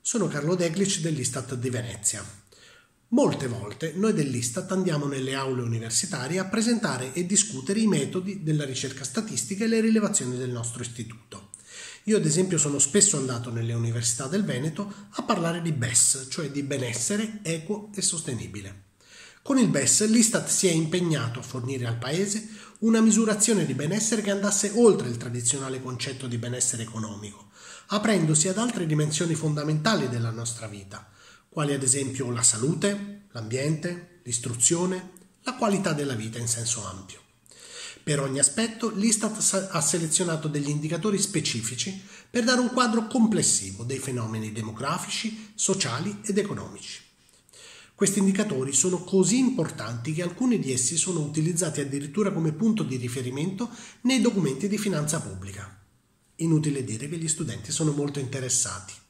Sono Carlo Deglic dell'Istat di Venezia. Molte volte noi dell'Istat andiamo nelle aule universitarie a presentare e discutere i metodi della ricerca statistica e le rilevazioni del nostro istituto. Io ad esempio sono spesso andato nelle università del Veneto a parlare di BES, cioè di benessere equo e sostenibile. Con il BES l'Istat si è impegnato a fornire al Paese una misurazione di benessere che andasse oltre il tradizionale concetto di benessere economico, aprendosi ad altre dimensioni fondamentali della nostra vita, quali ad esempio la salute, l'ambiente, l'istruzione, la qualità della vita in senso ampio. Per ogni aspetto l'Istat ha selezionato degli indicatori specifici per dare un quadro complessivo dei fenomeni demografici, sociali ed economici. Questi indicatori sono così importanti che alcuni di essi sono utilizzati addirittura come punto di riferimento nei documenti di finanza pubblica. Inutile dire che gli studenti sono molto interessati.